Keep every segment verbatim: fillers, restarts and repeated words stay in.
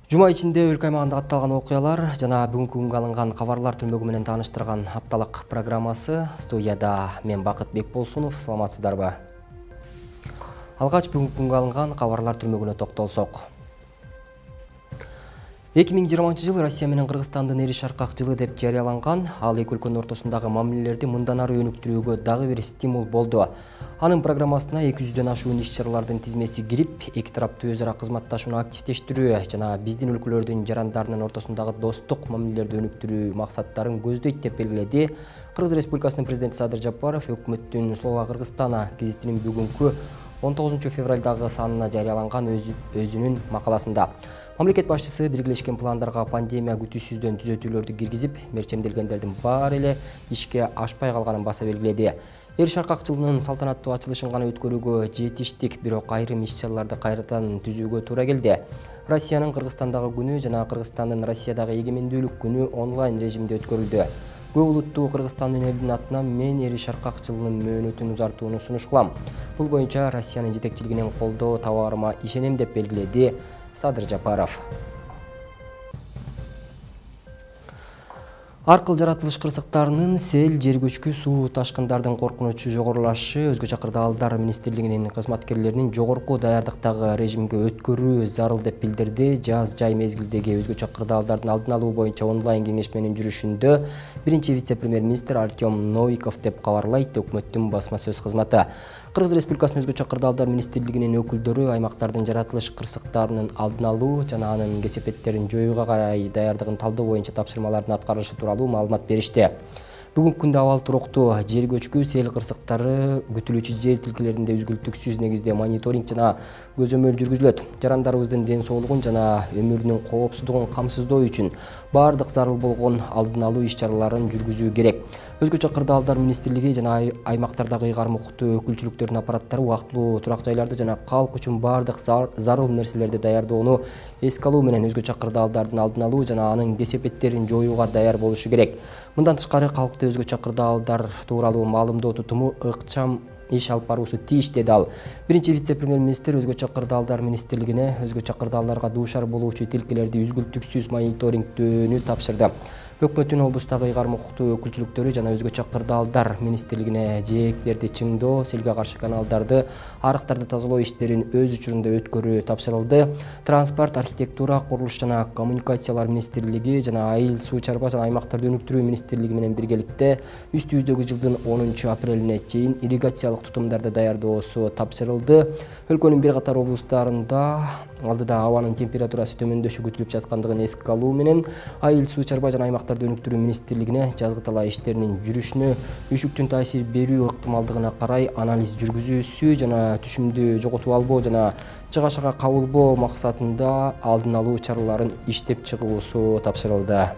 Жума ичинде өлкө аймагында атталган окуялар жана бүгүнкү күнгө алынган кабарлар түмөгү менен тааныштырган апталык программасы. Студияда мен Бакыт Бекболсунов. Саламатсыздарбы? Алгач бүгүнкү күнгө алынган кабарлар түмөгүнө токтолсок. эки миң жыйырманчы жыл Россия менен Кыргызстандын эри шаркак жылы деп жарыяланган. Ал эки өлкөнүн ортосундагы мамилелерди мындан ары өнүктүрүүгө дагы бир стимул болду. Анын программасына эки жүздөн ашуун иш-чаралардын тизмеси кирип, эки тараптуу өзара кызматташууну активдештирүү жана биздин өлкөлөрдүн жарандарынын ортосундагы достук мамилелерди өнүктүрүү максаттарын көздөйт деп белгиледи Кыргыз Республикасынын президенти Садыр Жапаров өкмөттүн Слова Кыргызстана гезитинин бүгүнкү он тогузунчу февралдагы санына жарыяланган өзүнүн макаласында. Мамлекет башчысы белгилешкен пландарга пандемия күтүүсүздөн түзөтүүлөрдү киргизип, мерчемделгендердин баары эле ишке ашпай калганын баса белгиледи. Эр шаркак жылынын салтанаттуу ачылышын гана өткөрүүгө жетиштик, бирок айрым иш-чараларды кайрадан түзүүгө туура келди. Россиянын Кыргызстандагы күнү жана Кыргызстандын Россиядагы эгемендүүлүк күнү онлайн режимде өткөрүлдү. Көп улуттуу Кыргызстандын элдин атынан мен эри шаркак жылынын мөөнөтүн узартууну сунуш кылам. Бул боюнча Россиянын жетекчилигинен колдоо табаарыма ишенем деп белгиледи Садыр Жапаров. Ар кыл жаратылыш кырсыктарынын сел, жер көчкү, суу ташкындардын коркунучу жогорулашы Өзгө Чакырдаалдар министрлигинин кызматкерлеринин жогорку даярдыктагы режимге өткөрүү зарыл деп билдирди. Жаз жай мезгилдеги Өзгө Чакырдаалдардын алдын алуу боюнча онлайн кеңешменин жүрүшүндө биринчи вице-премьер-министр Артем Новиков деп кабарлайт өкмөттүн басма сөз кызматы. Кыргыз Республикасынын Өзгө Чакырдаалдар министрлигинин өкүлдөрү аймактардын жаратылыш кырсыктарынын алдын алуу жана анын кесепеттерин жоюуга карай даярдыгын талдоо боюнча тапшырмалардын аткарылышы тууралуу маалымат беришти. Бүгүнкү күндө абал туруктуу, жер көчкү, сел кырсыктары күтүлүүчү жер тилкелеринде үзгүлтүксүз негизде мониторинг жана көзөмөл жүргүзүлөт. Жарандарыбыздын ден соолугун жана өмүрүнүн коопсуздугун камсыздоо үчүн баардык зарыл болгон алдын алуу иш-чараларын жүргүзүү керек. Өзгө Чакырдаалдар министрлиги жана аймактардагы ыйгарым укуктуу өкүлчүлүктөрдүн аппараттары убактылуу турак жайларды жана калк үчүн баардык зарыл нерселерди даярдоону эске алуу менен Өзгө Чакырдаалдардын алдын алуу жана анын кесепеттерин жоюуга даяр болушу керек. Мындан тышкары калкты Өзгө Чакырдаалдар тууралуу маалымдоо тутуму ыкчам иш алып баруусу тийиш, деди ал. Биринчи вице-премьер-министр Өзгө Чакырдаалдар министрлигине Өзгө Чакырдаалдарга дуушар болуучу тилкелерди үзгүлтүксүз мониторингдөөнү тапшырды. Өкмөттүн облустагы ыйгарым укуктуу өкүлчүлүктөрү жана Өзгө Чакырдаалдар министрлигине жээктерди чыңдоо, селге каршы каналдарды, арыктарды тазалоо иштерин өз учурунда өткөрүү тапшырылды. Транспорт, архитектура, курулуш жана коммуникациялар министрлиги жана Айыл суу чарба жана аймактарды өнүктүрүү министрлиги менен биргеликте үстүбүздөгү жылдын онунчу апрелине чейин ирригациялык тутумдарды даярдоосу тапшырылды. Өлкөнүн бир катар облустарында алдыда абанын температурасы төмөндөшү күтүлүп жаткандыгын эске алуу менен Айыл суу чарба жана аймактарды өнүктүрүү министрлигине жазгы талаа иштеринин жүрүшүнө үшүктүн таасир берүү ыктымалдыгына карай анализ жүргүзүүсү жана түшүмдү жоготуп албоо жана чыгашага кабылбоо максатында алдын алуу чараларын иштеп чыгуусу тапшырылды.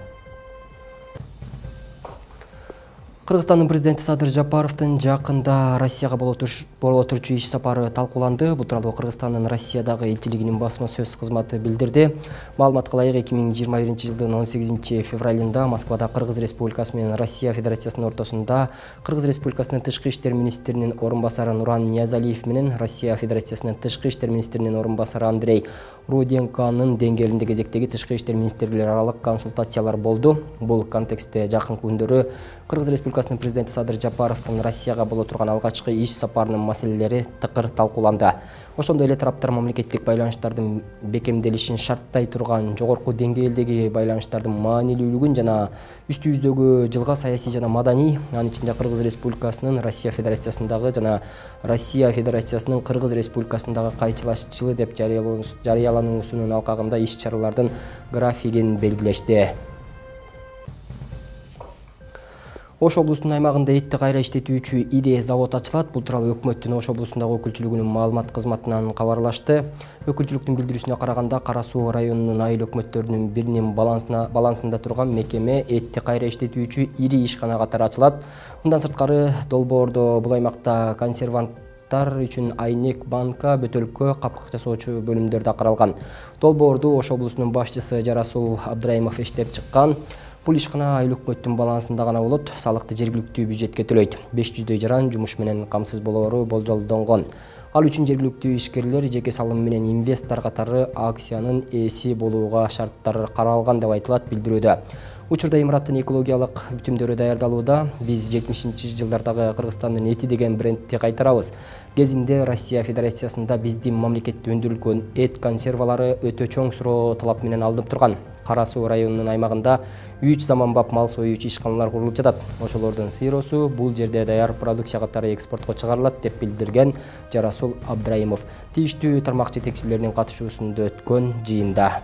Кыргызстандын президенти Садыр Жапаровдун жакында Россияга боло турчу иш сапары талкууланды. Бул тууралуу Кыргызстандын Россиядагы элчилигинин басма сөз кызматы билдирди. Маалыматка ылайык эки миң жыйырма биринчи жылдын он сегизинчи февралында Москвада Кыргыз Республикасы менен Россия Федерациясынын ортосунда Кыргыз Республикасынын тышкы иштер министринин орун басары Нуран Ниязалиев менен Россия Федерациясынын тышкы иштер министринин орун басары Андрей Руденконун деңгээлинде кезектеги тышкы иштер министрлер аралык консультациялар болду. Бул контекстте жакынкы күндөрү Кыргыз Республикасынын президенти Садыр Жапаровдун Россияга боло турган алгачкы иш сапарынын маселелери тыкыр талкууланды. Ошондой эле тараптар мамлекеттик байланыштардын бекемделишин шарттай турган жогорку деңгээлдеги байланыштардын маанилүүлүгүн жана үстүбүздөгү жылга саясий жана маданий, анын ичинде Кыргыз Республикасынын Россия Федерациясындагы жана Россия Федерациясынын Кыргыз Республикасындагы кайчылаш жылы деп жарыялануусунун алкагында иш-чаралардын графигин белгилешти. Ош облусунун аймагында этти кайра иштетүүчү ири завод ачылат. Бул тууралуу өкмөттүн Ош облусундагы өкүлчүлүгүнүн маалымат кызматынан кабарлашты. Өкүлчүлүктүн билдирүүсүнө караганда, Кара Суу районунун айыл өкмөттөрүнүн биринин балансында турган мекеме этти кайра иштетүүчү ири ишкана катары ачылат. Мындан сырткары Долбоордо бул аймакта консервант үчүн айнек, банка, бөтөлкө, капкак жасоочу бөлүмдөр да каралган. Долбоорду Ош облусунун башчысы Жарасул Абдрайымов иштеп чыккан. Бул ишкана айыл өкмөттүн балансында гана болот, салыкты жергиликтүү бюджетке төлөйт. беш жүздөй жаран жумуш менен камсыз болоору болжолдонгон. Ал үчүн жергиликтүү ишкерлер жеке салым менен инвестор катары акциянын ээси болууга шарттар каралган деп айтылат билдирүүдө. Учурда имараттын экологиялык бүтүмдөрү даярдалууда. Биз жетимишинчи жылдардагы Кыргызстандын эти деген брендти кайтарабыз. Кезинде Россия Федерациясында биздин мамлекетте өндүрүлгөн эт консервалары өтө чоң суроо талап менен алынып турган. Кара Суу районунун аймагында үч заманбап мал союучу ишканалар курулуп жатат. Ошолордун сыйроосу бул жерде даяр продукция катары экспортко чыгарылат деп билдирген Жарасул Абдраимов тийиштүү тармак жетекчилеринин катышуусунда өткөн жыйында.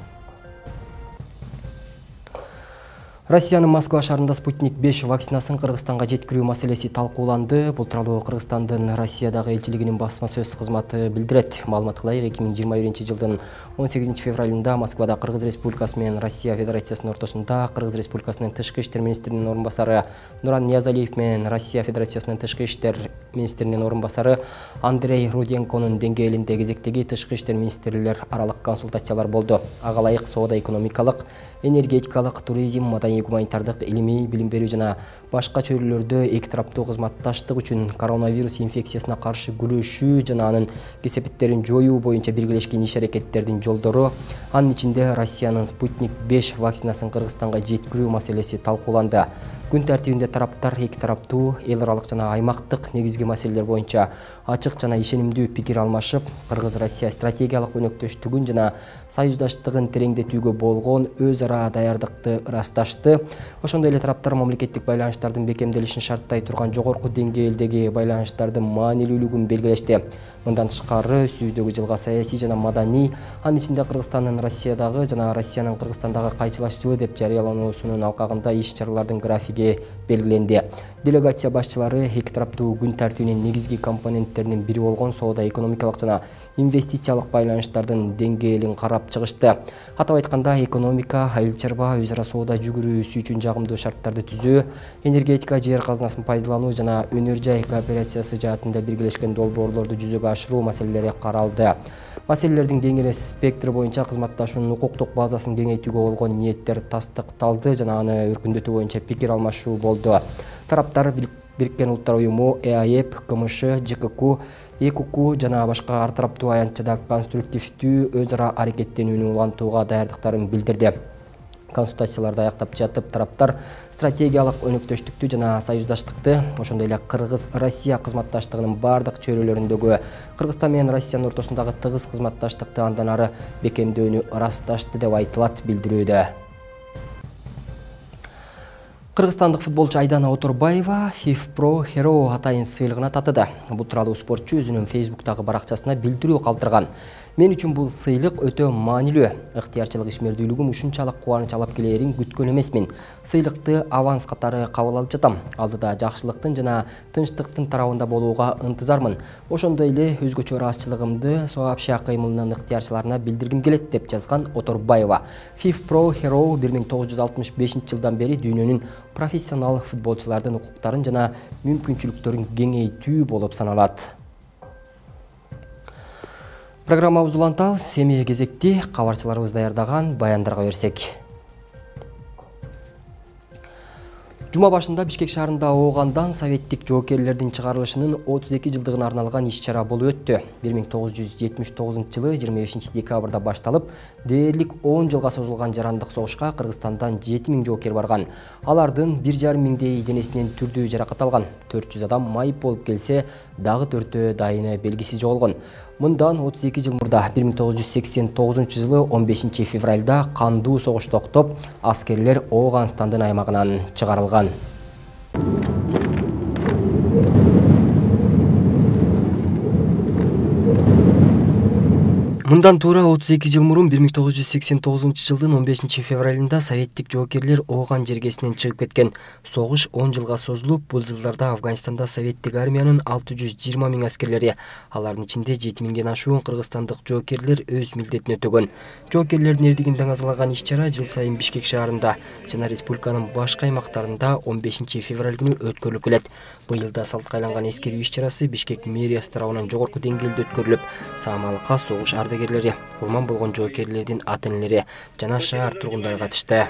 Россиянын Москва шаарында Спутник беш вакцинасын Кыргызстанга жеткирүү маселеси талкууланды. Бул тууралуу Кыргызстандын Россиядагы элчилигинин басма сөз кызматы билдирет. Маалыматка ылайык эки миң жыйырма биринчи жылдын он сегизинчи февралында Москвада Кыргыз Республикасы менен Россия Федерациясынын ортосунда Кыргыз Республикасынын тышкы иштер министринин орун басары Нуран Ниязалиев менен Россия Федерациясынын тышкы иштер министринин орун басары Андрей Руденконун деңгээлинде кезектеги тышкы иштер министрлер аралык консультациялар болду. Ага ылайык соода экономикалык, энергетикалык, туризм, маданий гуманитардык, илимий, билим берүү жана башка чөйрөлөрдө эки тараптуу кызматташтык үчүн коронавирус инфекциясына каршы күрөшүү жана анын кесепеттерин жоюу боюнча биргелешкен иш-аракеттердин жолдору, анын ичинде Россиянын Спутник беш вакцинасын Кыргызстанга жеткирүү маселеси талкууланды. Күн тартибинде тараптар эки тараптуу, эл аралык жана аймактык негизги маселелер боюнча ачык жана ишенимдүү пикир алмашып, Кыргыз-Россия стратегиялык өнөктөштүгүн жана союздаштыгын тереңдетүүгө болгон өз ара даярдыкты ырасташты. Ошондой эле тараптар мамлекеттик байланыштардын бекемделишин шарттай турган жогорку деңгээлдеги байланыштардын маанилүүлүгүн белгилешти. Мындан тышкары сүүздөгү жылга саясий жана маданий, анын ичинде Кыргызстандын Россиядагы жана Россиянын Кыргызстандагы кайчылаш жылы деп жарыялануусунун алкагында иш-чаралардын графиги белгиленди. Делегация башчылары эки тараптуу күн тартибинин негизги компоненттеринин бири болгон соода экономикалык жана инвестициялык байланыштардын деңгээлин карап чыгышты. Атап айтканда, экономика, айыл чарба, өз ара соода жүгүрүүсү үчүн жагымдуу шарттарды түзүү, энергетика, жер казынасын пайдалануу жана өнөр жай кооперациясы жаатында биргелешкен долбоорлорду жүзөгө ашыруу маселелери каралды. Маселелердин кеңири спектри боюнча кызматташуунун укуктук базасын кеңейтүүгө болгон ниеттер тастыкталды жана аны өркүндөтүү боюнча пикир алмашуу болду. Тараптар Бириккен Улуттар уюму, ЭАЭП, КМШ, ЖКК, ЭКУК жана башка ар тараптуу аянтчада конструктивдүү өз ара аракеттенүүнү улантууга даярдыктарын билдирди. Консультацияларды аяктап жатып, тараптар стратегиялык өнөктөштүктү жана союздаштыкты, ошондой эле Кыргыз-Россия кызматташтыгынын бардык чөйрөлөрүндөгү Кыргызстан менен Россиянын ортосундагы тыгыз кызматташтыкты андан ары бекемдөөнү ырасташты деп айтылат билдирүүдө. Кыргызстандык футболчу Айдана Оторбаева FIFPro Hero атайын сыйлыгына татыды. Бул тууралуу спортчу өзүнүн Facebooktагы баракчасына билдирүү калтырган. Мен үчүн бул сыйлык өтө маанилүү. Ыктыярчылык ишмердүүлүгүм ушунчалык кубаныч алып келерин күткөн эмесмин. Сыйлыкты аванс катары кабыл алып жатам. Алдыда жакшылыктын жана тынчтыктын тарабында болууга ынтызармын. Ошондой эле өзгөчө ыраазычылыгымды соопща кыймылынын ыктыярчыларына билдиргим келет деп жазган Оторбаева. FIFPro Hero бир миң тогуз жүз алтымыш бешинчи жылдан бери дүйнөнүн профессионал футболчулардын укуктарын жана мүмкүнчүлүктөрүн кеңейтүү болуп саналат. Программабызды улантабыз. Эми кезекти кабарчыларыбыз даярдаган баяндарга берсек. Жума башында Бишкек шаарында оогандан советтик жоокерлердин чыгарылышынын отуз эки жылдыгына арналган иш-чара болуп өттү. бир миң тогуз жүз жетимиш тогузунчу жылы жыйырма бешинчи декабрда башталып, дээрлик он жылга созулган жарандык согушка Кыргызстандан жети миң жоокер барган. Алардын бир жарым миңдей денесинен түрдүү жаракат алган. төрт жүз адам майып болуп келсе, дагы төртөө дайыны белгисиз жоголгон. Мындан отуз эки жыл мурда бир миң тогуз жүз сексен тогузунчу жылы он бешинчи февралда кандуу согуш токтоп, аскерлер Ооганстандын аймагынан чыгарылган. Мындан туура отуз эки жыл мурун бир миң тогуз жүз сексен тогузунчу жылдын он бешинчи февралында советтик жоокерлер Ооган жергесинен чыгып кеткен. Согуш он жылга созулуп, бул жылдарда Афганистанда советтик армиянын алты жүз жыйырма миң аскерлери, алардын ичинде жети миңден ашуун кыргызстандык жоокерлер өз милдетин өтөгөн. Жоокерлердин эрдигин даңазалаган иш-чара жыл сайын Бишкек шаарында жана республиканын башка аймактарында он бешинчи февраль күнү өткөрүлүп келет. Быйыл да салтка айланган эскерүү иш-чарасы Бишкек мэриясы тарабынан жогорку деңгээлде өткөрүлүп, Саамалыкка согуш ардагерлери, курман болгон жоокерлердин ата-энелери жана шаар тургундары катышты.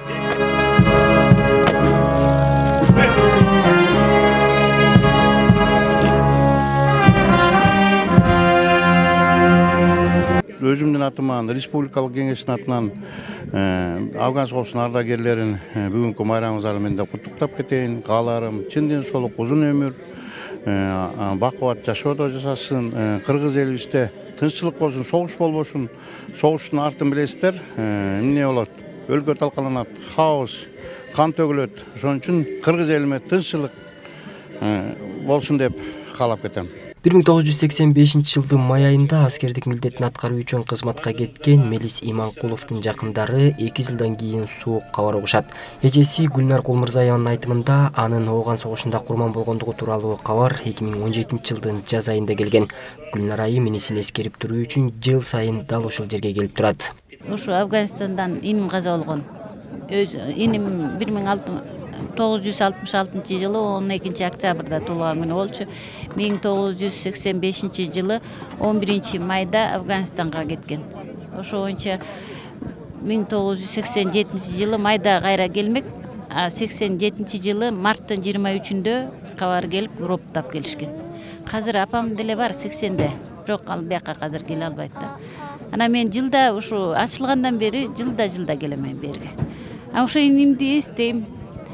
өзүмдүн атыман, республикалык кеңештин атынан Афган согушунун ардагерлерин бүгүнкү майрамыңыздары менен деп куттуктап кетейин. Кааларым чын ден соолук, узун өмүр, бакубат жашоодо жасасын. Кыргыз элибизде тынччылык болсун, согуш болбошун. Согуштун артын билесиздер, эмне болот? Өлкө талкаланат, хаос, кан төгүлөт. Ошон үчүн кыргыз элиме тынччылык болсун деп каалап кетем. бир миң тогуз жүз сексен бешинчи жылдын май айында аскердик милдетин аткаруу үчүн кызматка кеткен Мелис Иманкуловдун жакындары эки жылдан кийин суук кабар угушат. Эжеси Гүлнар Кулмурзаеванын айтымында анын Ооган согушунда курман болгондугу тууралуу кабар эки миң он жетинчи жылдын жаз айында келген. Гүлнар айым энесин эскерип туруу үчүн жыл сайын дал ошол жерге келип турат. Ушу Афганистандан иним каза болгон. Иним бир миң тогуз жүз алтымыш алтынчы жылы он экинчи октябрда туулган күнү болчу. миң тогуз жүз сексен бешинчи жылы он биринчи майда Афганистанга кеткен. Ошо боюнча миң тогуз жүз сексен жетинчи жылы майда кайра келмек, а сексен жетинчи жылы марттын жыйырма үчүндө кабар келип, гробтап келишкен. Азыр апам деле бар сексенде, бирок ал бияка азыр келе албайт да. Ана мен жылда ушу ачылгандан бери жылда жылда келем мен берге. А ошо инимди эстейм.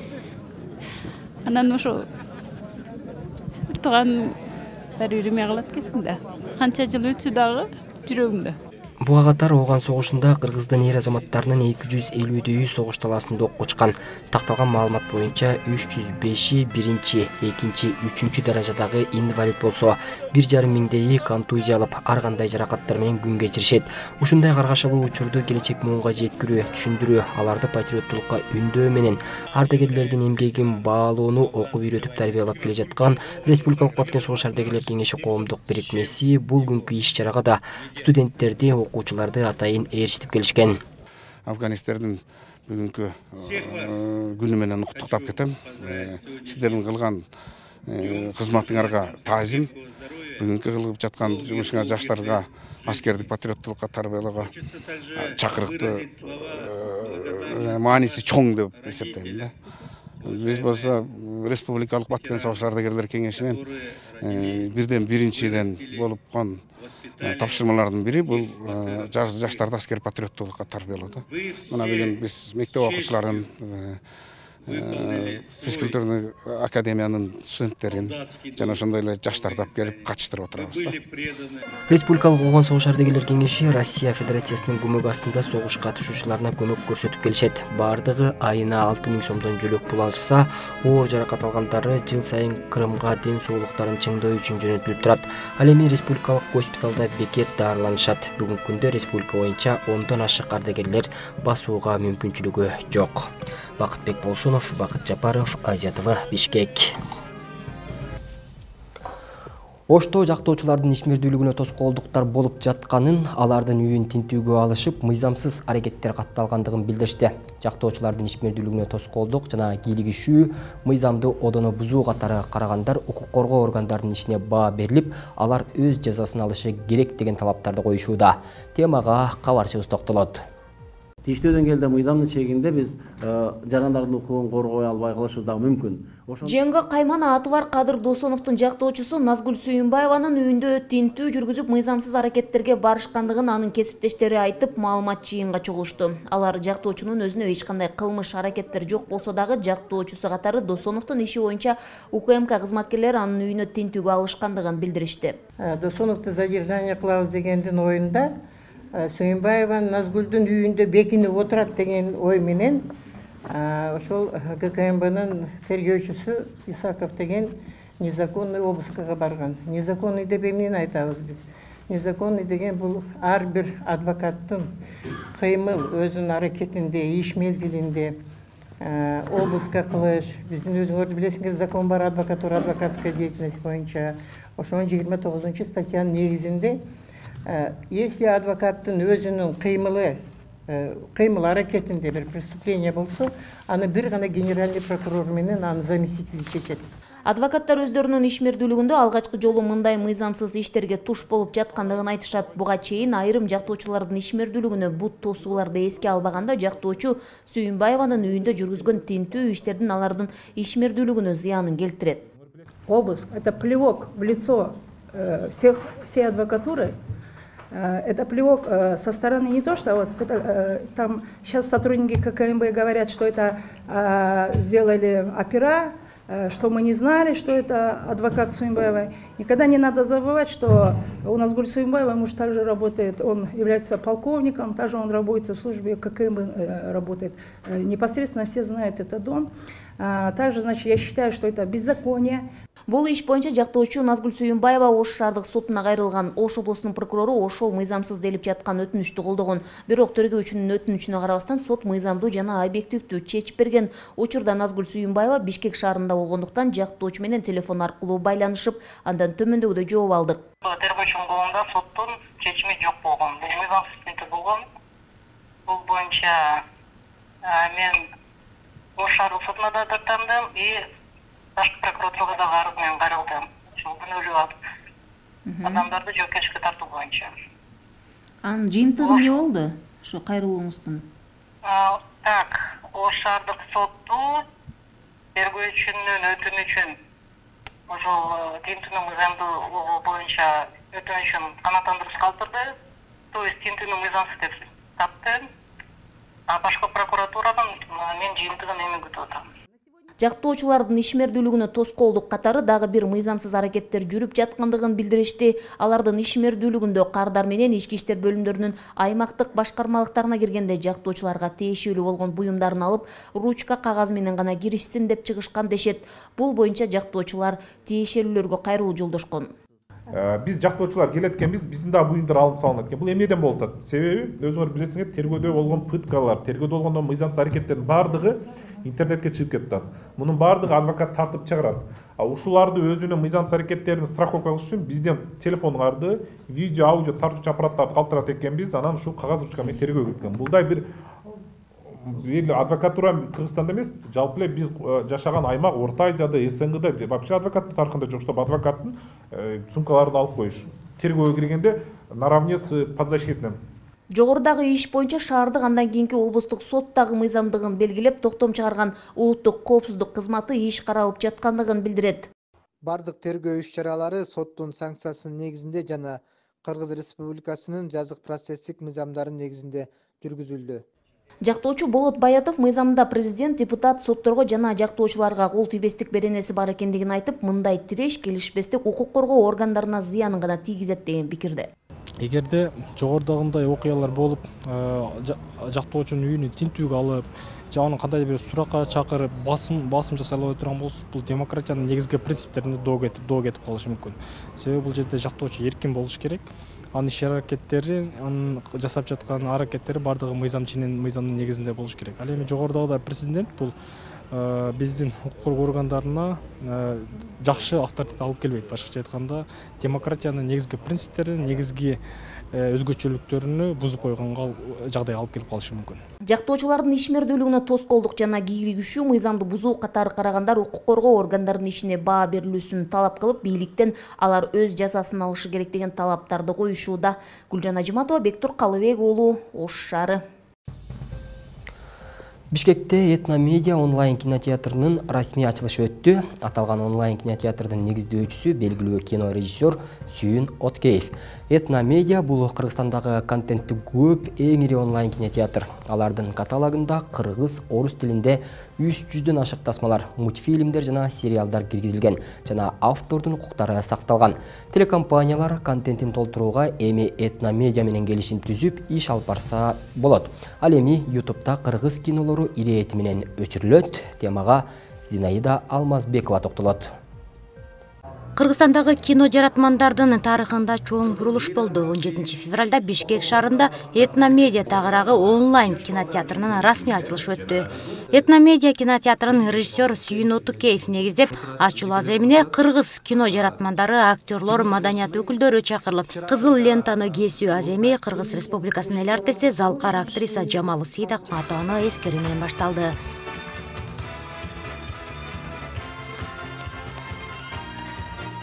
Анан ошо бир тууган баары үйрөмөй калат экенсиң да. Канча жыл өтсө дагы жүрөгүмдө. Буга катар Ооган согушунда Кыргыздын эр азаматтарынын эки жүз элүүдөйү согуш талаасында ок кочкан. Такталган маалымат боюнча үч жүз беши биринчи, экинчи, үчүнчү даражадагы инвалид болсо, бир жарым миңдейи контузия алып, ар кандай жаракаттар менен күн кечиришет. Ушундай каргашалуу учурду келечек муунга жеткирүү, түшүндүрүү, аларды патриоттулукка үндөө менен ардагерлердин эмгегин баалоону окуп үйрөтүп тарбиялап келе жаткан Республикалык Баткен согуш ардагерлер кеңеши коомдук бирикмеси бул күнкү иш-чарага да студенттерди, окуучуларды атайын ээрчитип келишкен. Афганистердин бүгүнкү күнү менен куттуктап кетем. Сиздердин кылган кызматыңарга таазим. Бүгүнкү кылып жаткан жумушуңар жаштарга аскердик патриоттулукка тарбиялоого чакырыкты мааниси чоң деп эсептейм да. Биз болсо Республикалык Баткен согуш ардагерлер кеңешинен бирден биринчиден болуп калган тапшырмалардын бири бул жаштарды аскер патриоттулукка тарбиялоо да. Мына бүгүн биз мектеп окуучуларын, физкультурный академиянын студенттерин жана ошондой эле жаштарды алып келип катыштырып отурабыз да. Республикалык Ооган согуш ардагерлер кеңеши Россия Федерациясынын көмөк астында согуш катышуучуларына көмөк көрсөтүп келишет. Бардыгы айына алты миң сомдон жөлөк пул алышса, оор жаракат алгандары жыл сайын Крымга ден соолуктарын чыңдоо үчүн жөнөтүлүп турат. Ал эми республикалык госпиталда бекер даарыланышат. Бүгүнкү күндө республика боюнча ондон ашык ардагерлер басууга мүмкүнчүлүгү жок. Бакытбек Болсунов, Бакыт Жапаров, Азия ТВ, Бишкек. Ошто жактоочулардын ишмердүүлүгүнө тоскоолдуктар болуп жатканын, алардын үйүн тинтүүгө алышып, мыйзамсыз аракеттер катталгандыгын билдиришти. Жактоочулардын ишмердүүлүгүнө тоскоолдук жана кийлигишүү, мыйзамды одоно бузуу катары карагандар укук коргоо органдарынын ишине баа берилип, алар өз жазасын алышы керек деген талаптарды коюшууда. Темага кабарчыбыз токтолот. Тиштөөдөн келде мыйзамдын чегинде биз жарандардын укугун коргой албай калышы дагы мүмкүн. Жеңгө Кайман аты бар Кадыр Досоновдун жактоочусу Назгүл Сүйүнбаеванын үйүндө тинтүү жүргүзүп мыйзамсыз аракеттерге барышкандыгын анын кесиптештери айтып, маалымат жыйынга чогулушту. Алар жактоочунун өзүнө эч кандай кылмыш аракеттер жок болсо дагы жактоочусу катары Досоновдун иши боюнча УКМК кызматкерлери анын үйүнө тинтүүгө алышкандыгын билдиришти. Досоновду задержание кылабыз дегендин оюнда Сүйүнбаева Назгүлдүн үйүндө бекинип отурат деген ой менен ошол ГКМБнын тергөөчүсү Исаков деген незаконный обыскага барган. Незаконный деп эмнени айтабыз биз? Незаконный деген бул ар бир адвокаттын кыймыл өзүнүн аракетинде, иш мезгилинде обыска кылыш. Биздин өзүңөрдү билесиңер, закон бар, адвокатура, адвокатская деятельность боюнча. Ошонун жыйырма тогузунчу статьянын негизинде если адвокаттын өзүнүн кыймылы, кыймыл аракетинде бир преступление болсо, аны бир гана генеральный прокурор менен анын заместители чечет. Адвокаттар өздөрүнүн ишмердүүлүгүндө алгачкы жолу мындай мыйзамсыз иштерге туш болуп жаткандыгын айтышат. Буга чейин айрым жактоочулардын ишмердүүлүгүнө бут тосууларды эске албаганда жактоочу Сүйүнбаеванын үйүндө жүргүзгөн тинтүү иштердин алардын ишмердүүлүгүнө зыянын келтирет. Обыск — это плевок в лицо всех, всей адвокатуры, Это плевок со стороны не то, что вот это, там сейчас сотрудники ККМБ говорят, что это сделали опера, что мы не знали, что это адвокат Суимбаевой. Никогда не надо забывать, что у нас Гуль Суимбаева муж также работает, он является полковником, также он работает в службе ККМБ, работает. Непосредственно все знают этот дом. Также, значит, я считаю, что это беззаконие. Бул иш боюнча жактоочу Назгүл Сүйүнбаева Ош шаардык сотуна кайрылган. Ош облусунун прокурору ошол мыйзамсыз делип жаткан өтүнүчтү колдогон. Бирок тергөөчүнүн өтүнүчүнө карабастан сот мыйзамдуу жана объективдүү чечип берген. Учурда Назгүл Сүйүнбаева Бишкек шаарында болгондуктан жактоочу менен телефон аркылуу байланышып, андан төмөндөгүдөй жооп алдык. Тергөөчүнүн колунда соттун чечими жок болгон. Бул мыйзамсыз тинтүү болгон. Бул боюнча мен Ош шаардык сотуна да даттандым и Башкы прокуратурага да арыз менен кайрылдым. Ушул күнөөлүү алып адамдарды жоопкерчиликке тартуу боюнча. Анын жыйынтыгы эмне болду? Ошо кайрылууңуздун. Так, Ош шаардык соту тергөөчүнүн өтүнүчүн ошол тинтүүнүн мыйзамдуу боюнча өтүнүчүн канааттандыруусу калтырды. То есть тинтүүнүн мыйзамсыз деп тапты. А башкы прокуратурадан мен жыйынтыгын эми күтүп атам. Жактоочулардын ишмердүүлүгүнө тоскоолдук катары дагы бир мыйзамсыз аракеттер жүрүп жаткандыгын билдиришти. Алардын ишмердүүлүгүндө кардар менен ички иштер бөлүмдөрүнүн аймактык башкармалыктарына киргенде жактоочуларга тиешелүү болгон буюмдарын алып, ручка кагаз менен гана киришсин деп чыгышкан дешет. Бул боюнча жактоочулар тиешелүүлөргө кайрылуу жолдошкон. Биз жактоочулар келет экенбиз, биздин дагы буюмдар алынып салынат экен. Бул эмнеден болуп атат? Себеби өзүңөр билесиңер, тергөөдө болгон пыткалар, тергөөдө болгон мыйзамсыз аракеттердин баардыгы интернетке чыгып кетет. Мунун баардыгы адвокат тартып чыгарат. А ушуларды өзүнүн мыйзамсыз аракеттерин страховка кылыш үчүн бизден телефондарды, видео, аудио тартуучу аппараттарды калтырат экенбиз. Анан ушул кагаз ручка менен тергөө кеткен. Булдай бир адвокатура Кыргызстанда эмес, жалпы эле биз жашаган аймак Орто Азияда, СНГда вообще адвокаттын тарыхында жок, чтобы адвокаттын сумкаларын алып коюш. Тергөөгө киргенде наравне с подзащитным. Жогорудагы иш боюнча шаардык андан кийинки облустук сот дагы мыйзамдыгын белгилеп, токтом чыгарган улуттук коопсуздук кызматы иш каралып жаткандыгын билдирет. Бардык тергөө иш-чаралары соттун санкциясынын негизинде жана Кыргыз Республикасынын жазык процесстик мыйзамдары негизинде жүргүзүлдү. Жактоочу Болот Баятов мыйзамда президент, депутат, сотторго жана жактоочуларга кол тийбестик беренеси бар экендигин айтып, мындай тиреш келишпестик укук коргоо органдарына зыянын гана тийгизет деген пикирде. Эгерде жогорудагындай окуялар болуп, жактоочунун үйүнү тинтүүгө алып, же аны кандайдыр бир суракка чакырып, басым басым жасалып турган болсо, бул демократиянын негизги принциптерине доо кетип, доо кетип калышы мүмкүн. Себеби бул жерде жактоочу эркин болуш керек. Анын иш-аракеттери, анын жасап жаткан аракеттери бардыгы мыйзам ченен, мыйзамдын негизинде болуш керек. Ал эми жогорудагы президент бул биздин укук коргоо органдарына жакшы авторитет алып келбейт. Башкача айтканда, демократиянын негизги принциптери, негизги өзгөчөлүктөрүнү бузуп койгонго жагдай алып келип калышы мүмкүн. Жактоочулардын ишмердүүлүгүнө тоскоолдук жана кийлигишүү, мыйзамды бузуу катары карагандар укук коргоо органдарынын ишине баа берилүүсүн талап кылып, бийликтен алар өз жазасын алышы керек деген талаптарды коюшууда. Гүлжан Ажыматова, Бектур Калыбек уулу, Ош шаары. Бишкекте Этномедиа онлайн кинотеатрынын расмий ачылышы өттү. Аталган онлайн кинотеатрдын негиздөөчүсү белгилүү кино режиссер Сүйүн Откеев. Этномедиа бул Кыргызстандагы контенти көп эң ири онлайн кинотеатр. Алардын каталогунда кыргыз, орус тилинде үч жүздөн ашык тасмалар, мультфильмдер жана сериалдар киргизилген жана автордун укуктары сакталган. Телекомпаниялар контентин толтурууга эми Этномедиа менен келишим түзүп иш алып барса болот. Ал эми ютубта кыргыз кинолору ирети менен өчүрүлөт. Темага Зинаида Алмазбекова токтолот. Кыргызстандагы кино жаратмандардын тарыхында чоң бурулуш болду. он жетинчи февралда Бишкек шаарында Этномедиа тагыраагы онлайн кинотеатрынын расмий ачылышы өттү. Этномедиа кинотеатрынын режиссер Сүйүн Откеев негиздеп, ачуу аземине кыргыз кино жаратмандары, актерлор, маданият өкүлдөрү чакырылып, кызыл лентаны кесүү аземи Кыргыз Республикасынын эл артисти, залкар актриса Жамал Сейдакматованы эскерүү менен башталды.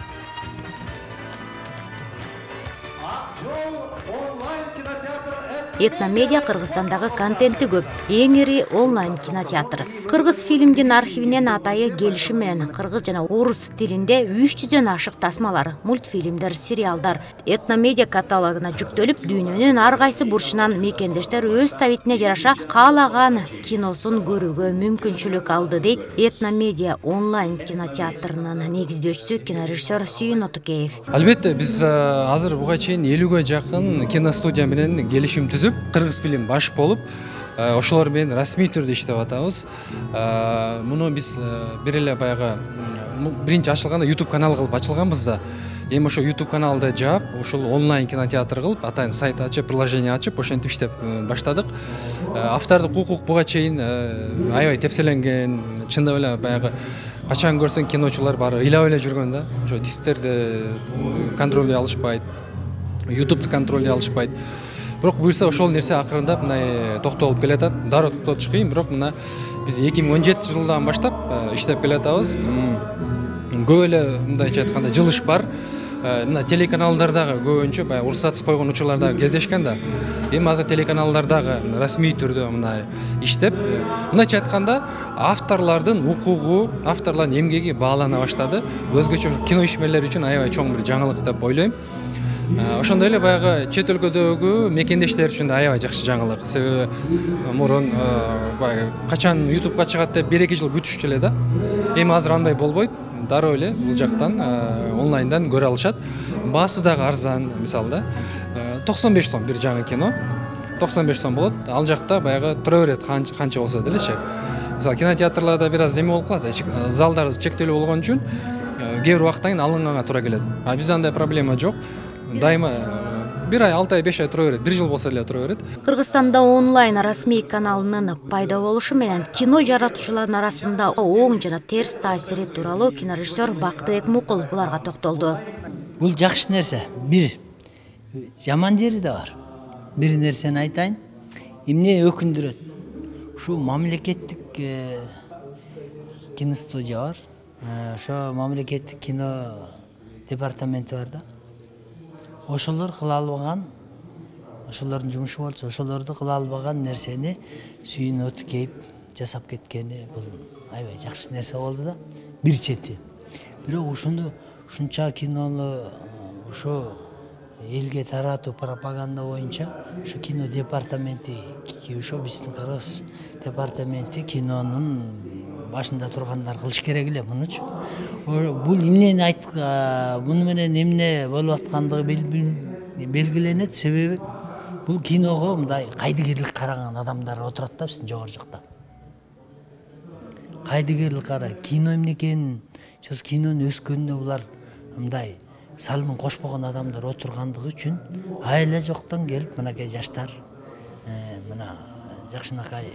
Онлайн кинотеатр Этномедиа Кыргызстандагы контенти көп, эң ири онлайн кинотеатр. Кыргыз фильмдин архивинен атайы келиши менен кыргыз жана орус тилинде үч жүздөн ашык тасмалар, мультфильмдер, сериалдар Этномедиа каталогуна жүктөлүп, дүйнөнүн ар кайсы бурчунан мекендештер өз табитине жараша каалаган киносун көрүүгө мүмкүнчүлүк алды, дейт Этномедиа онлайн кинотеатрынын негиздөөчүсү кинорежиссер Сүйүн Отукеев. Албетте, биз азыр буга чейин элүүгө жакын киностудия менен келишим түзүп, Кыргыз фильм баш болуп, ошолор менен расмий түрдө иштеп атабыз. Муну биз бир эле баягы биринчи ачылганда YouTube канал кылып ачылганбыз да. Эми ошо YouTube каналды жаап, ошол онлайн кинотеатр кылып, атайын сайт ачып, приложение ачып, ошентип иштеп баштадык. Автордук укук буга чейин аябай тепселенген, чындап эле баягы качан көрсөң киночулар баары ыйлап эле жүргөн да. Ошо дистерди контролдой алышпайт, YouTube'ду контролдой алышпайт. Бирок буюрса ошол нерсе акырындап мына токтолуп келатат. Дароо токтотуш кыйын, бирок мына биз эки миң он жетинчи жылдан баштап иштеп келатабыз. Көп эле мындайча айтканда жылыш бар. Мына телеканалдардагы көбүнчө баягы уруксатсыз койгон учурларда кездешкен да. Эми азыр телеканалдардагы расмий түрдө мына иштеп, мындайча айтканда авторлордун укугу, авторлордун эмгеги баалана баштады. Өзгөчө кино ишмерлери үчүн аябай чоң бир жаңылык деп ойлойм. Ошондой эле баягы чет өлкөдөгү мекендештер үчүн да аябай жакшы жаңылык. Себеби мурун баягы качан YouTubeга чыгат деп бир эки жыл күтүшчү эле да. Эми азыр андай болбойт. Дароо эле бул жактан онлайндан көрө алышат. Баасы дагы арзан, мисалы да. токсон беш сом бир жаңы кино. токсон беш сом болот. Ал жакта баягы тура берет канча болсо делечи. Мисалы кинотеатрларда бир аз эме болуп калат. Залдар чектелүү болгон үчүн кээ бир убакыттан кийин алынганга туура келет. А бизде андай проблема жок. Дайыма бир ай, алты ай, беш ай тура берет. Бир жыл болсо эле тура берет. Кыргызстанда онлайн расмий каналынын пайда болушу менен кино жаратуучулардын арасында оң жана терс таасири тууралуу кинорежиссер Бактыбек Мукул буларга токтолду. Бул жакшы нерсе. Бир жаман жери да бар. Бир нерсени айтайын. Эмне өкүндүрөт? Ушу мамлекеттик киностудия бар. Ошо мамлекеттик кино департаменти бар да. Ошолор кыла албаган, ошолордун жумушу болчу, ошолорду кыла албаган нерсени Сүйүн Отукеев жасап кеткени бул аябай жакшы нерсе болду да. Бир чети. Бирок ушуну ушунча кинону ошо элге таратуу пропаганда боюнча ошо кино департаменти, ошо биздин Кыргыз департаменти кинонун башында тургандар кылыш керек эле мунучу. Бул эмнени айт, муну менен эмне болуп аткандыгы белгиленет. Себеби бул киного мындай кайдыгерлик караган адамдар отурат да биздин жогору жакта. Кайдыгерлик кара, кино эмне экенин, жос кинонун өскөнүнө булар мындай салымын кошпогон адамдар отургандыгы үчүн айла жоктон келип мынакей жаштар мына жакшынакай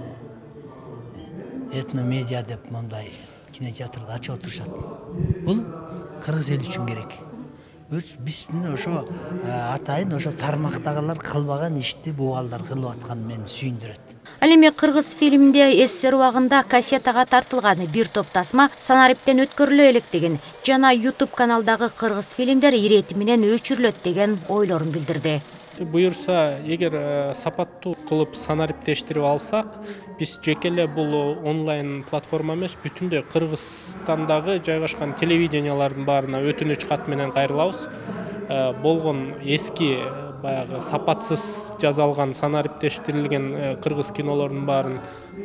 Этномедиа деп мындай кинотеатрды ачып отурушат. Бул кыргыз эл үчүн керек. Биздин ошо атайын ошо тармактагылар кылбаган ишти бул балдар кылып атканы мени сүйүндүрөт. Ал эми кыргыз фильминде СССР убагында кассетага тартылган бир топ тасма санариптен өткөрүлө элек деген жана YouTube каналдагы кыргыз фильмдер ирети менен өчүрүлөт деген ойлорун билдирди. Буюрса, эгер сапаттуу кылып санариптештирип алсак, биз жеке эле бул онлайн платформа эмес, бүтүндөй Кыргызстандагы жайгашкан телевидениялардын баарына өтүнүч кат менен кайрылабыз. Болгон эски баягы сапатсыз жазалган, санариптештирилген кыргыз кинолордун баарын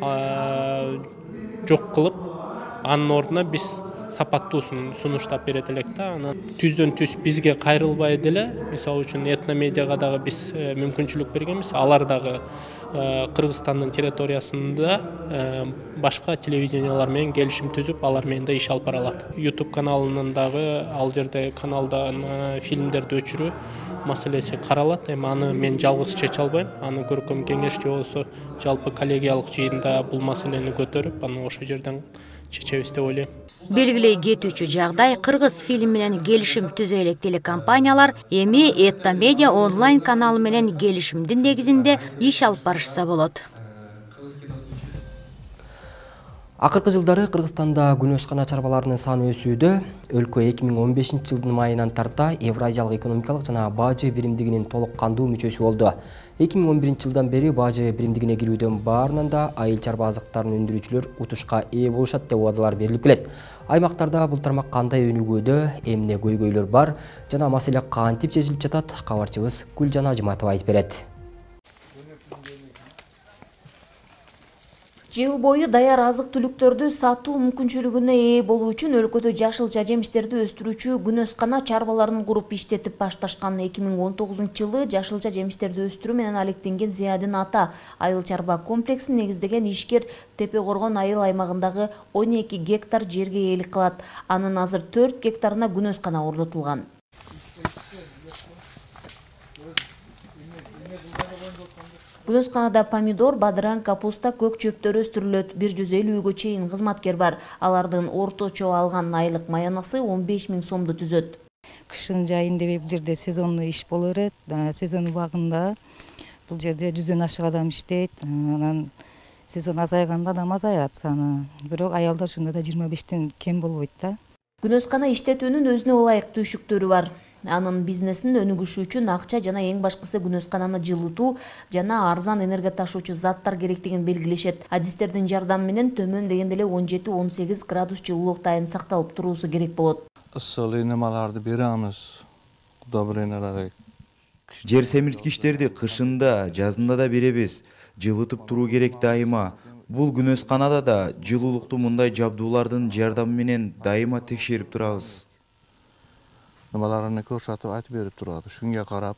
жок кылып, анын ордуна биз сапаттуусун сунуштап берет элек да. Аны түздөн түз бизге кайрылбай деле, мисалы үчүн Этномедиага дагы биз мүмкүнчүлүк бергенбиз. Алар дагы Кыргызстандын территориясында башка телевидениялар менен келишим түзүп, алар менен да иш алып бара алат. YouTube каналынын дагы ал жерде каналдан фильмдерди өчүрүү маселеси каралат. Эми аны мен жалгыз чече албайм. Аны көркөм кеңеш же болсо жалпы коллегиялык жыйында бул маселени көтөрүп, аны ошол жерден чечебиз деп ойлойм. Белгилей кетүүчү жагдай кыргыз фильм менен келишим түзө элек телекомпаниялар эми Этномедиа онлайн каналы менен келишимдин негизинде иш алып барышса болот. Акыркы жылдары Кыргызстанда күнөскана чарбаларынын саны өсүүдө. Өлкө эки миң он бешинчи жылдын майынан тарта Евразиялык экономикалык жана бажы биримдигинин толук кандуу мүчөсү болду. эки миң он биринчи жылдан бери бажы биримдигине кирүүдөн баарынан да айыл чарба азыктарын өндүрүүчүлөр утушка ээ болушат деп убадалар берилип келет. Аймактарда бул тармак кандай өнүгүүдө, эмне көйгөйлөр бар жана маселе кантип чечилип жатат, кабарчыбыз Гүлжан Ажыматова айтып берет. Жыл бою даяр азык-түлүктөрдү сатуу мүмкүнчүлүгүнө ээ болуу үчүн өлкөдө жашылча жемиштерди өстүрүүчү күнөскана чарбаларын куруп иштетип башташкан. эки миң он тогузунчу жылы жашылча жемиштерди өстүрүү менен алектенген Зиядин ата айыл чарба комплексин негиздеген ишкер Тепе Коргон айыл аймагындагы он эки гектар жерге ээлик кылат. Анын азыр төрт гектарына күнөскана орнотулган. Күнөсканада помидор, бадыран, капуста, көк чөптөр өстүрүлөт. бир жүз элүүгө чейин кызматкер бар. Алардын орточо алган айлык маянасы он беш миң сомду түзөт. Кышын жайын деп бул жерде сезонный иш боло берет. Сезон убагында бул жерде жүздөн ашык адам иштейт. Анан сезон азайганда адам азаят саны. Бирок аялдар ушунда да жыйырма бештен кем болбойт да. Күнөскана иштетүүнүн өзүнө ылайык түйшүктөрү бар. Анын бизнесин өнүгүшү үчүн акча жана эң башкысы күнөскананы жылытуу жана арзан энергия ташуучу заттар керектигин белгилешет. Адистердин жардамы менен төмөн дегенде эле он жети он сегиз градус жылуулук дайын сакталып туруусу керек болот. Ысыл немаларды беребиз. Удобренияларды. Жер семирткичтерди кышында, жазында да беребиз. Жылытып туруу керек дайыма. Бул күнөсканада да жылуулукту мындай жабдуулардын жардамы менен дайыма текшерип турабыз. Nimalarini ko'rsatib aytib berib turadi. Shunga qarab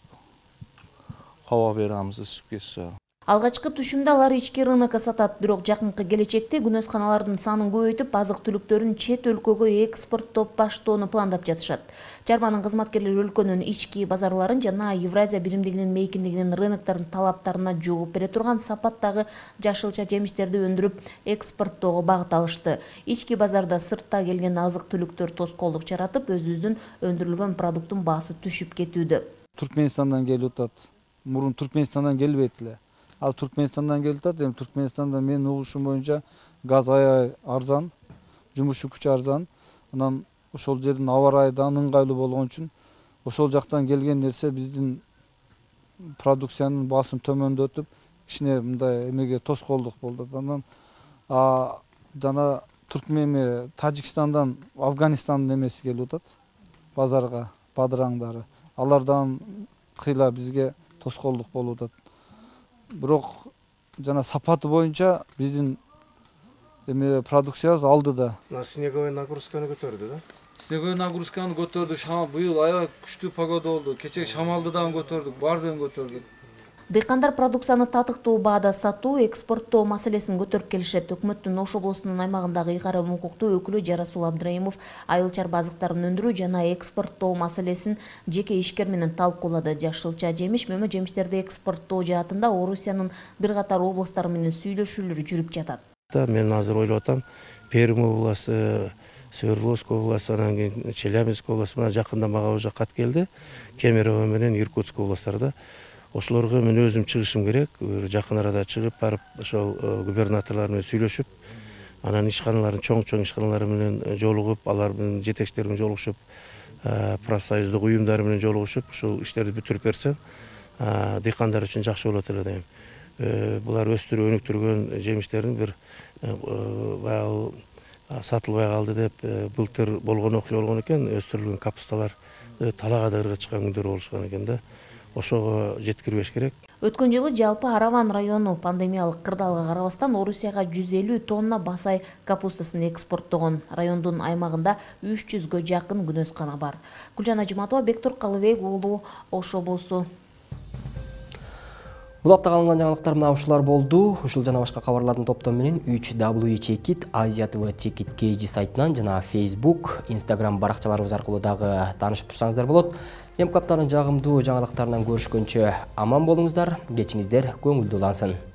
havo beramiz isib ketsa. Алгачкы түшүмдө алар ички рынокко сатат, бирок жакынкы келечекте күнөсканалардын санын көбөйтүп, азык-түлүктөрүн чет өлкөгө экспорттоп баштоону пландап жатышат. Чарбанын кызматкерлери өлкөнүн ички базарларын жана Евразия биримдигинин мейкиндигинин рыноктарын талаптарына жооп бере турган сапаттагы жашылча жемиштерди өндүрүп экспорттоого багыт алышты. Ички базарда сыртта келген азык-түлүктөр тоскоолдук жаратып, өзүбүздүн өндүрүлгөн продукттун баасы түшүп кетүүдө. Түркменистандан келип атат. Мурун Түркменистандан келбейт эле. Ал Түркменистандан келип атат. Эми Түркменистанда менин угушум боюнча газ аябай арзан, жумуш күч арзан. Анан ошол жердин аба ырайы да ыңгайлуу болгон үчүн ошол жактан келген нерсе биздин продукциянын баасын төмөндөтүп, кичине мындай эмеге тоскоолдук болду. Анан а жана Түркмен Тажикстандан, Афганистандын эмеси келип атат базарга, бадыраңдары. Алардан кыйла бизге тоскоолдук болуп атат. Бирок жана сапаты боюнча биздин эме продукциябыз алдыда. Снеговый нагрузканы көтөрдү да? Снеговый нагрузканы көтөрдүк. Шамал быйыл аябай күчтүү погода болду. Кече шамалды дагы көтөрдүк, баардыгын көтөрдүк. Дыйкандар продукцияны татыктуу баада сатуу, экспорттоо маселесин көтөрүп келишет. Өкмөттүн Ош облусунун аймагындагы ыйгарым укуктуу өкүлү Жарасул Абдраимов айыл чарба азыктарын өндүрүү жана экспорттоо маселесин жеке ишкер менен талкуулады. Жашылча жемиш, мөмө жемиштерди экспорттоо жаатында Орусиянын бир катар облустары менен сүйлөшүүлөр жүрүп жатат. Мен азыр ойлоп атам, Пермь областы, Свердловск областы, анан кийин Челябинск областы менен жакында мага уже кат келди. Кемерово менен Иркутск областарда. Ошолорго мен өзүм чыгышым керек. Жакын арада чыгып барып, ошол губернаторлор менен сүйлөшүп, анан ишканалардын чоң-чоң ишканалары менен жолугуп, алар менен жетекчилери менен жолугушуп, профсоюздук уюмдары менен жолугушуп, ушул иштерди бүтүрүп берсем, дыйкандар үчүн жакшы болот эле дейм. Булар өстүрүп өнүктүргөн жемиштердин бир баягы сатылбай калды деп былтыр болгон окуя болгон экен, өстүрүлгөн капусталар талаага да ырга чыккан күндөр болушкан экен да. Ошого жеткирбеш керек. Өткөн жылы жалпы Араван району пандемиялык кырдаалга карабастан Орусияга жүз элүү тонна басай капустасын экспорттогон. Райондун аймагында үч жүзгө жакын күнөскана бар. Гүлжан Ажыматова, Бектур Калыбек уулу, Ош облусу. Бул аптага алынган жаңылыктар мына ушулар болду. Ушул жана башка кабарлардын топтому менен үч дабл ю чекит Азия ТВ чекит кей жи сайтынан жана Facebook, Instagram баракчаларыбыз аркылуу дагы таанышып турсаңыздар болот. Эми аптанын жагымдуу жаңылыктарынан көрүшкөнчө аман болуңуздар, кечиңиздер көңүлдүү улансын.